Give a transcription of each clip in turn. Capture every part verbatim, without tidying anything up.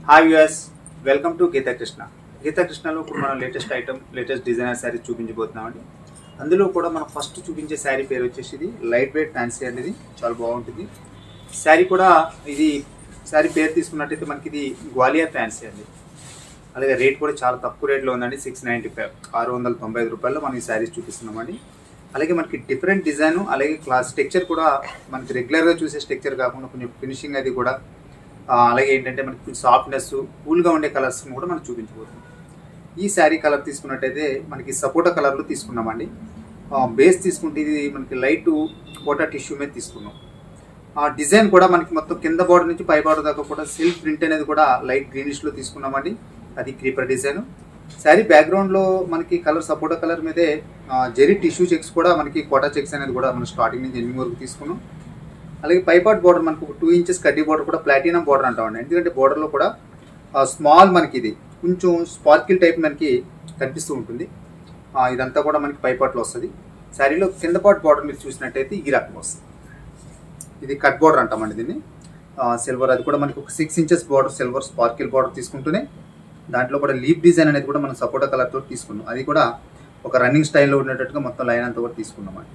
Hi viewers, welcome to Geetha Krishna. గీతా కృష్ణలో ఇప్పుడు మనం latest item, latest designer sari చూపించబోతున్నామండి. అందులో కూడా మనం ఫస్ట్ చూపించే శారీ పేరు వచ్చేసి ఇది లైట్ వెయిట్ ఫ్యాన్సీ అండి. ఇది చాలా బాగుంటుంది శారీ కూడా. ఇది శారీ పేరు తీసుకున్నట్టయితే మనకి ఇది గ్వాలియర్ ఫ్యాన్సీ అండి. అలాగే రేట్ కూడా చాలా తక్కువ రేట్లో ఉందండి. సిక్స్ నైంటీ ఫైవ్ ఆరు వందల తొంభై ఐదు రూపాయల్లో మనం ఈ శారీస్ చూపిస్తున్నామండి. అలాగే మనకి డిఫరెంట్ డిజైన్, అలాగే క్లాస్ స్ట్రక్చర్ కూడా మనకి రెగ్యులర్గా చూసే స్ట్రక్చర్ కాకుండా కొంచెం ఫినిషింగ్ అది కూడా, అలాగే ఏంటంటే మనకి సాఫ్ట్నెస్, కూల్గా ఉండే కలర్స్ కూడా మనం చూపించబోతున్నాం. ఈ శారీ కలర్ తీసుకున్నట్టయితే మనకి సపోటా కలర్లో తీసుకున్నామండి. బేస్ తీసుకుంటే ఇది మనకి లైట్ కోటా టిష్యూ మీద తీసుకున్నాం. ఆ డిజైన్ కూడా మనకి మొత్తం కింద బార్డర్ నుంచి పై బార్డర్ దాకా కూడా సిల్క్ ప్రింట్ అనేది కూడా లైట్ గ్రీనిష్లో తీసుకున్నామండి. అది క్రీపర్ డిజైన్. శారీ బ్యాక్గ్రౌండ్లో మనకి కలర్ సపోటా కలర్ మీదే జెరీ టిష్యూ చెక్స్ కూడా మనకి కోటా చెక్స్ అనేది కూడా మనం స్టార్టింగ్ నుంచి ఎండింగ్ వరకు తీసుకున్నాం. అలాగే పైపాట్ బార్డర్ మనకు టూ ఇంచెస్ కడ్డీ బార్డర్ కూడా ప్లాటినం బార్డర్ అంటామండి. ఎందుకంటే బార్డర్లో కూడా స్మాల్ మనకి ఇది కొంచెం స్పార్కిల్ టైప్ మనకి కనిపిస్తూ ఉంటుంది. ఇదంతా కూడా మనకి పైపాట్లో వస్తుంది. శారీలో కింద పాట్ బార్డర్ మీరు చూసినట్టయితే ఈ రకం వస్తుంది. ఇది కట్ బార్డర్ అంటామండి దీన్ని. సిల్వర్ అది కూడా మనకి ఒక six inches border silver sparkle border తీసుకుంటూనే దాంట్లో కూడా లీప్ డిజైన్ అనేది కూడా మనం సపోటా కలర్తో తీసుకున్నాం. అది కూడా ఒక రన్నింగ్ స్టైల్లో ఉండేటట్టుగా మొత్తం లైన్ అంతా కూడా తీసుకున్నామండి.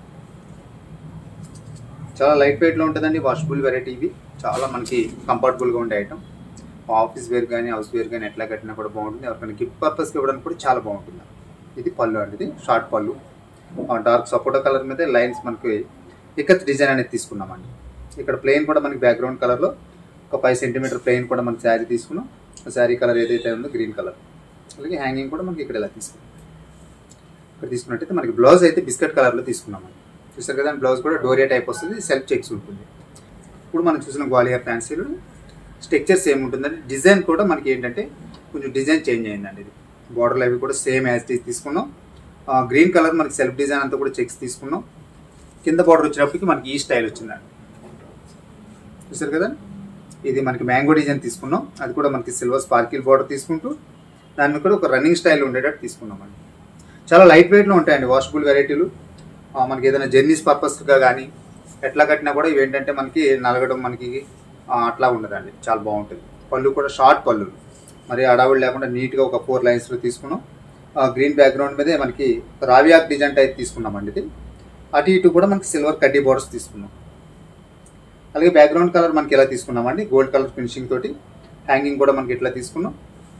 చాలా లైట్ వెయిట్లో ఉంటుందండి. Washable variety. ఇవి చాలా మనకి కంఫర్టబుల్గా ఉండే ఐటమ్. ఆఫీస్ వేర్ కానీ హౌస్ వేర్ కానీ ఎట్లా కట్టినా కూడా బాగుంటుంది. ఎవరికైనా గిఫ్ట్ పర్పస్కి ఇవ్వడానికి కూడా చాలా బాగుంటుంది. ఇది పళ్ళు అండి. ఇది షార్ట్ పళ్ళు, డార్క్ సపోటా కలర్ మీద లైన్స్ మనకి ఇక్కత్ డిజైన్ అనేది తీసుకున్నామండి. ఇక్కడ ప్లెయిన్ కూడా మనకి బ్యాక్గ్రౌండ్ కలర్లో ఒక ఫైవ్ సెంటీమీటర్ ప్లెయిన్ కూడా మనకి శారీ తీసుకున్నాం. శారీ కలర్ ఏదైతే ఉందో గ్రీన్ కలర్. అలాగే హ్యాంగింగ్ కూడా మనకి ఇక్కడ ఇలా తీసుకున్నాం. ఇక్కడ తీసుకున్నట్టయితే మనకి బ్లౌజ్ అయితే బిస్కెట్ కలర్లో తీసుకున్నామండి. చూసారు కదా, బ్లౌజ్ కూడా డోరియా టైప్ వస్తుంది. సెల్ఫ్ చెక్స్ ఉంటుంది. ఇప్పుడు మనం చూసిన గ్వాలియర్ ఫ్యాన్సీలో స్ట్రక్చర్ సేమ్ ఉంటుందండి. డిజైన్ కూడా మనకి ఏంటంటే కొంచెం డిజైన్ చేంజ్ అయిందండి. ఇది బార్డర్లు అవి కూడా సేమ్ యాజ్ టీజ్ తీసుకున్నాం. గ్రీన్ కలర్ మనకి సెల్ఫ్ డిజైన్ అంతా కూడా చెక్స్ తీసుకున్నాం. కింద బార్డర్ వచ్చినప్పటికి మనకి ఈ స్టైల్ వచ్చిందండి. చూసారు కదా, ఇది మనకి మ్యాంగో డిజైన్ తీసుకున్నాం. అది కూడా మనకి సిల్వర్ స్పార్కిల్ బార్డర్ తీసుకుంటూ దాన్ని కూడా ఒక రన్నింగ్ స్టైల్ ఉండేటట్టు తీసుకున్నామండి. చాలా లైట్ వెయిట్లో ఉంటాయండి వాషబుల్ వెరైటీలు. మనకి ఏదైనా జర్నీస్ పర్పస్గా కానీ ఎట్లా కట్టినా కూడా ఇవి ఏంటంటే మనకి నలగడం మనకి అట్లా ఉండదండి. చాలా బాగుంటుంది. పళ్ళు కూడా షార్ట్ పళ్ళు, మరి అడావుడు లేకుండా నీట్గా ఒక ఫోర్ లైన్స్లో తీసుకున్నాం. గ్రీన్ బ్యాక్గ్రౌండ్ మీదే మనకి రావియాక్ డిజైన్ టైప్ తీసుకున్నామండి. ఇది అటు ఇటు కూడా మనకి సిల్వర్ కడ్డీ బోర్డర్స్ తీసుకున్నాం. అలాగే బ్యాక్గ్రౌండ్ కలర్ మనకి ఇలా తీసుకున్నామండి. గోల్డ్ కలర్ ఫినిషింగ్ తోటి హ్యాంగింగ్ కూడా మనకి ఇట్లా తీసుకున్నాం.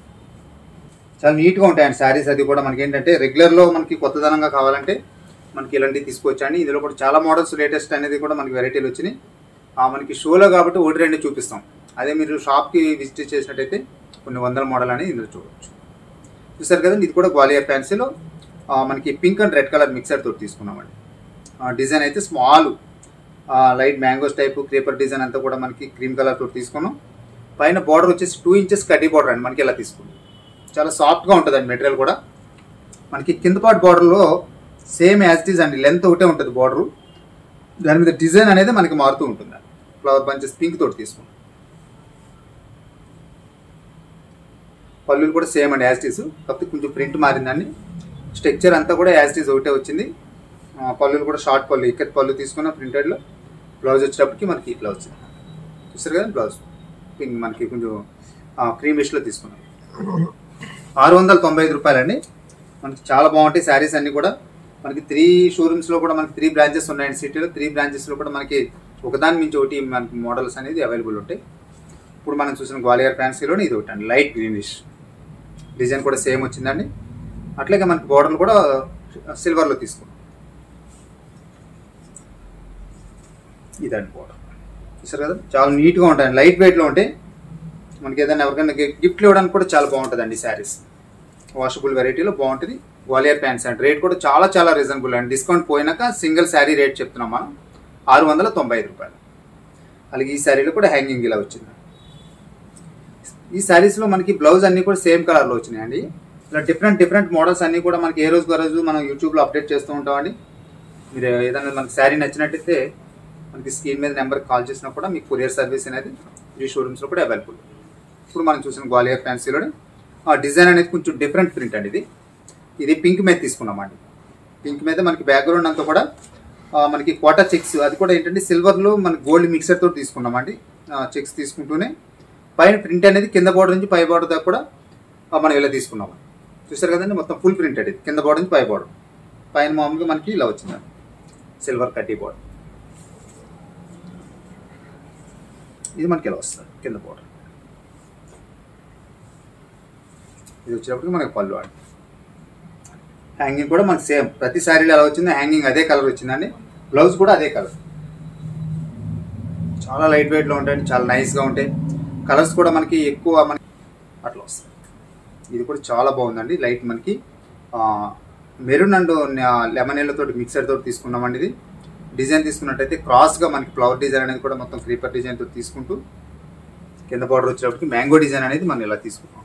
చాలా నీట్గా ఉంటాయండి శారీస్. అది కూడా మనకి ఏంటంటే రెగ్యులర్లో మనకి కొత్తదనంగా కావాలంటే మనకి ఇలాంటివి తీసుకొచ్చండి. ఇందులో కూడా చాలా మోడల్స్ లేటెస్ట్ అనేది కూడా మనకి వెరైటీలు వచ్చినాయి. మనకి షోలో కాబట్టి ఒకటి రెండు చూపిస్తాం. అదే మీరు షాప్కి విజిట్ చేసినట్టయితే కొన్ని వందల మోడల్ అనేది ఇందులో చూడవచ్చు. చూసారు కదండి, ఇది కూడా గ్వాలియర్ ఫ్యాన్సీలో మనకి pink and red colour mixer తోటి తీసుకున్నామండి. డిజైన్ అయితే small light mangoes type creeper design అంతా కూడా మనకి క్రీమ్ కలర్ తోటి తీసుకున్నాం. పైన బార్డర్ వచ్చేసి టూ ఇంచెస్ కడ్డీ బార్డర్ అండి. మనకి ఇలా తీసుకున్నాం. చాలా సాఫ్ట్గా ఉంటుందండి మెటీరియల్ కూడా. మనకి కింద పాటు బార్డర్లో సేమ్ యాజ్ ఇట్ ఈజ్ అండి. లెంత్ ఒకటే ఉంటుంది బార్డరు. దాని మీద డిజైన్ అనేది మనకి మారుతూ ఉంటుంది. ఫ్లవర్ బంచెస్ పింక్ తోటి తీసుకున్నాం. పళ్ళులు కూడా సేమ్ అండి యాజ్ ఇట్ ఈజ్. కాకపోతే కొంచెం ప్రింట్ మారిందండి. స్ట్రక్చర్ అంతా కూడా యాజ్ ఇట్ ఈజ్ ఒకటే వచ్చింది. పళ్ళులు కూడా షార్ట్ పళ్ళు ఇక్కత్ పళ్ళు తీసుకున్నాం ప్రింటెడ్లో. బ్లౌజ్ వచ్చేటప్పటికి మనకి ఇట్లా వచ్చింది. చూస్తారు కదా, బ్లౌజ్ పింక్ మనకి కొంచెం క్రీమిష్లో తీసుకున్నాం. ఆరు వందల తొంభై ఐదు రూపాయలండి. మనకి చాలా బాగుంటాయి శారీస్ అన్నీ కూడా. మనకి త్రీ షోరూమ్స్లో కూడా మనకి త్రీ బ్రాంచెస్ ఉన్నాయండి సిటీలో. త్రీ బ్రాంచెస్లో కూడా మనకి ఒకదాని మించి ఒకటి మనకి మోడల్స్ అనేది అవైలబుల్ ఉంటాయి. ఇప్పుడు మనం చూసిన గ్వాలియర్ ఫ్యాన్సీలోనే ఇది ఒకటి అండి. లైట్ గ్రీనిష్ డిజైన్ కూడా సేమ్ వచ్చిందండి. అట్లాగే మనకి బార్డర్లు కూడా సిల్వర్లో తీసుకున్నాం. ఇదండి బార్డర్. చూసారు కదా, చాలా నీట్గా ఉంటాయండి. లైట్ వెయిట్లో ఉంటాయి. మనకి ఏదైనా ఎవరికైనా గిఫ్ట్లు ఇవ్వడానికి కూడా చాలా బాగుంటుందండి శారీస్. వాషబుల్ వెరైటీలో బాగుంటుంది. గ్వాలియర్ ప్యాంట్స్ అండ్ రేట్ కూడా చాలా చాలా రీజనబుల్ అండి. డిస్కౌంట్ పోయినాక సింగిల్ శారీ రేట్ చెప్తున్నాం మనం ఆరు వందల తొంభై ఐదు రూపాయలు. అలాగే ఈ శారీలో కూడా హ్యాంగింగ్ ఇలా వచ్చింది. ఈ శారీస్లో మనకి బ్లౌజ్ అన్నీ కూడా సేమ్ కలర్లో వచ్చినాయండి. ఇలా డిఫరెంట్ డిఫరెంట్ మోడల్స్ అన్నీ కూడా మనకి ఏ రోజు రోజు మనం యూట్యూబ్లో అప్డేట్ చేస్తూ ఉంటామండి. మీరు ఏదైనా మనకి శారీ నచ్చినట్టయితే మనకి స్క్రీన్ మీద నెంబర్కి కాల్ చేసినా కూడా మీకు కొరియర్ సర్వీస్ అనేది ఈ షోరూమ్స్లో కూడా అవైలబుల్. ఇప్పుడు మనం చూసిన గ్వాలియర్ ఫ్యాన్సీలోనే ఆ డిజైన్ అనేది కొంచెం డిఫరెంట్ ప్రింట్ అండి. ఇది ఇది పింక్ మీద తీసుకున్నామండి. పింక్ మీద మనకి బ్యాక్గ్రౌండ్ అంతా కూడా మనకి కోటా చెక్స్, అది కూడా ఏంటంటే సిల్వర్లో మనకి గోల్డ్ మిక్సర్ తోటి తీసుకున్నామండి. చెక్స్ తీసుకుంటూనే పైన ప్రింట్ అనేది కింద బార్డర్ నుంచి పై బార్డర్ దాకా కూడా మనం ఇలా తీసుకున్నాం. చూసారు కదండి, మొత్తం ఫుల్ ప్రింటెడ్ ఇది, కింద బార్డర్ నుంచి పై బార్డర్. పైన మామూలుగా మనకి ఇలా వచ్చిందండి సిల్వర్ కడ్డీ బార్డర్. ఇది మనకి ఇలా వస్తుంది కింద బార్డర్. ఇది వచ్చేటప్పటికి మనకి పళ్ళు అండి. హ్యాంగింగ్ కూడా మనకి సేమ్ ప్రతి శారీలో ఎలా వచ్చిందో హ్యాంగింగ్ అదే కలర్ వచ్చిందండి. బ్లౌజ్ కూడా అదే కలర్. చాలా లైట్ వెయిట్లో ఉంటాయండి, చాలా నైస్గా ఉంటాయి. కలర్స్ కూడా మనకి ఎక్కువ మనకి అట్లా వస్తాయి. ఇది కూడా చాలా బాగుందండి. లైట్ మనకి మెరూన్ అండ్ లెమన్ ఎల్లో తోటి మిక్సర్ తోటి తీసుకున్నామండి. ఇది డిజైన్ తీసుకున్నట్టయితే క్రాస్గా మనకి ఫ్లవర్ డిజైన్ అనేది కూడా మొత్తం క్రీపర్ డిజైన్ తోటి తీసుకుంటూ కింద బార్డర్ వచ్చేటప్పటికి మ్యాంగో డిజైన్ అనేది మనం ఇలా తీసుకున్నాం.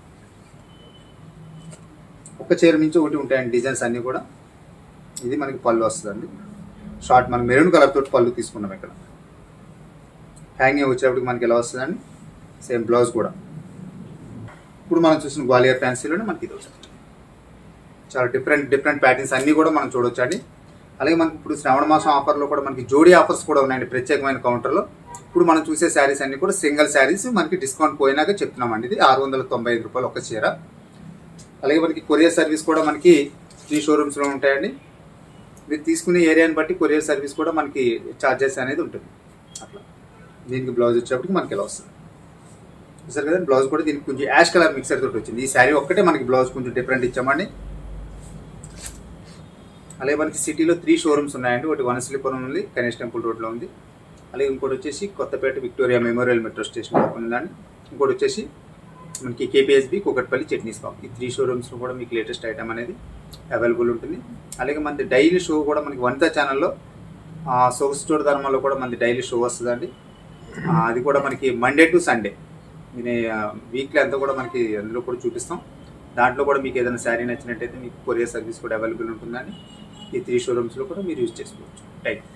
ఒక చీర నుంచి ఒకటి ఉంటాయండి డిజైన్స్ అన్నీ కూడా. ఇది మనకి పళ్ళు వస్తుందండి. షార్ట్ మనం మెరూన్ కలర్ తోటి పళ్ళు తీసుకున్నాం. ఇక్కడ హ్యాంగింగ్ వచ్చేటప్పటికి మనకి ఎలా వస్తుందండి, సేమ్ బ్లౌజ్ కూడా. ఇప్పుడు మనం చూసిన గ్వాలియర్ ఫ్యాన్సీలోనే మనకి ఇది వస్తుంది. చాలా డిఫరెంట్ డిఫరెంట్ ప్యాటర్న్స్ అన్నీ కూడా మనం చూడొచ్చండి. అలాగే మనకి ఇప్పుడు శ్రావణ మాసం ఆఫర్లో కూడా మనకి జోడీ ఆఫర్స్ కూడా ఉన్నాయండి ప్రత్యేకమైన కౌంటర్లో. ఇప్పుడు మనం చూసే శారీస్ అన్నీ కూడా సింగిల్ శారీస్ మనకి డిస్కౌంట్ పోయినాక చెప్తున్నామండి. ఇది ఆరు వందల తొంభై ఐదు రూపాయలు ఒక చీర. అలాగే మనకి కొరియర్ సర్వీస్ కూడా మనకి త్రీ షోరూమ్స్లో ఉంటాయండి. మీరు తీసుకునే ఏరియాని బట్టి కొరియర్ సర్వీస్ కూడా మనకి ఛార్జెస్ అనేది ఉంటుంది. అట్లా దీనికి బ్లౌజ్ వచ్చేటప్పటికి మనకి ఎలా వస్తుంది చూసారు కదా. బ్లౌజ్ కూడా దీనికి కొంచెం యాష్ కలర్ మిక్సర్ తోటి వచ్చింది. ఈ శారీ ఒక్కటే మనకి బ్లౌజ్ కొంచెం డిఫరెంట్ ఇచ్చామండి. అలాగే మనకి సిటీలో త్రీ షోరూమ్స్ ఉన్నాయండి. ఒకటి వనస్థలిపురం ఉంది, గణేష్ టెంపుల్ రోడ్లో ఉంది. అలాగే ఇంకోటి వచ్చేసి Kothapet Victoria Memorial metro station ఉందండి. ఇంకోటి వచ్చేసి మనకి కేపీఎస్బి కూకట్పల్లి చట్నీ స్టాప్. ఈ త్రీ షోరూమ్స్లో కూడా మీకు లేటెస్ట్ ఐటమ్ అనేది అవైలబుల్ ఉంటుంది. అలాగే మనది డైలీ షో కూడా మనకి వనితా ఛానల్లో సోక్స్ స్టోర్ ధర్మంలో కూడా మనది డైలీ షో వస్తుందండి. అది కూడా మనకి మండే టు సండే వీక్లీ అంతా కూడా మనకి అందులో కూడా చూపిస్తాం. దాంట్లో కూడా మీకు ఏదైనా శారీ నచ్చినట్టయితే మీకు కొరియర్ సర్వీస్ కూడా అవైలబుల్ ఉంటుందండి. ఈ త్రీ షోరూమ్స్లో కూడా మీరు యూజ్ చేసుకోవచ్చు. రైట్.